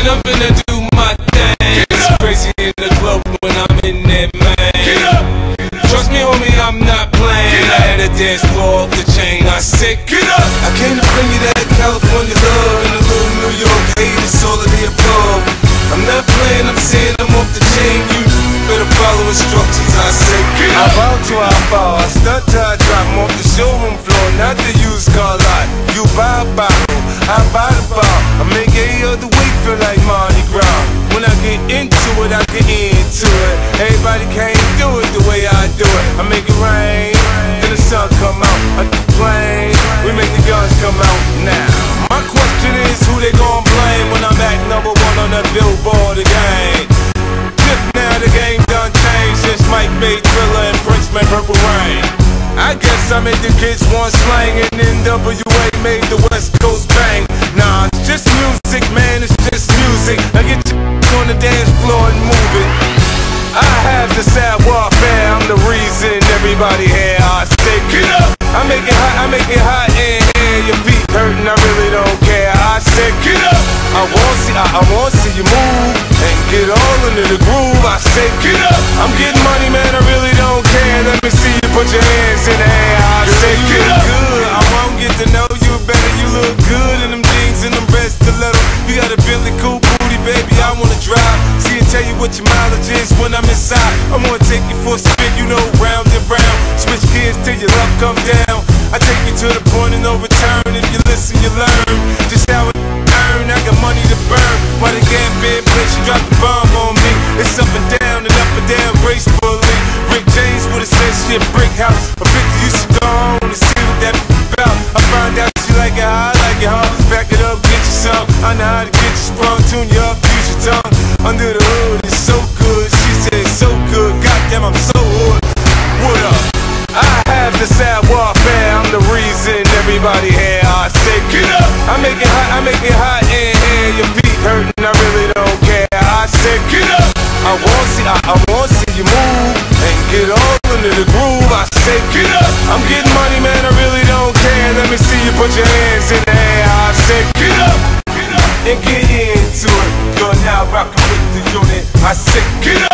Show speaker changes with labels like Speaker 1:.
Speaker 1: I'm finna do my thing. It's crazy in the club when I'm in that man. Trust me, homie, I'm not playing. I had a dance floor off the chain. I said, get up. I came to bring you that California love and a little New York hate. It's all of the above. I'm not playing, I'm saying I'm off the chain. You better follow instructions. I say, get up. I bow to I fall. I stunt till I drop. I'm off the showroom floor, not the used car lot. You buy a bottle, I buy the bar. I make every other week feel like Mardi Gras. When I get into it, I get into it. Everybody can't do it the way I do it. I make it rain, then the sun come out. I complain, we make the guns come out now. My question is, who they gon' blame when I'm at #1 on the Billboard again? Tip now, the game done changed since Mike made Thriller and Prince made Purple Rain. I guess I made the kids want slang and NWA made the West Coast bang. Nah, it's just music, man, it's just music. I get on the dance floor and move it. I have the sad warfare, I'm the reason everybody here. I say, get up. I make it hot in here. Your feet hurting, I really don't care. I said, get up. I wanna see you move and get all into the groove. I said, get up. I'm getting money, man, I really don't care. Let me see you put your hands in the air. I said, get up. Good. I won't get to know you better. You look good in them jeans and them red stilettos. You got a Bentley cool booty, baby. I wanna drive. See and tell you what your mileage is when I'm inside. I wanna take you for a spin, you know, round and round. Switch gears till your love come down. I take you to the point of no return. If you listen, you learn just how it earn. I got money to burn. While the gap in place, you drop the bomb on me. It's up and down gracefully. Rick James with a said shit brick house. A 50 used to go on and see what that about. I find out she like it how I like it hard. Back it up, get you some. I know how to get you sprung. Tune you up, use your tongue. Under the hood, it's so good. She said it's so good. Goddamn, I'm so hood. What up? I have the sad warfare. I'm the reason everybody here. I say, get up. I make it hot in here. Your feet hurting, I really don't care. I said, get up. I wanna see you move and get all into the groove. I say, get up. I'm getting money, man, I really don't care. Let me see you put your hands in the air. I say, get up and get into it. You're now rocking with the unit. I say, get up.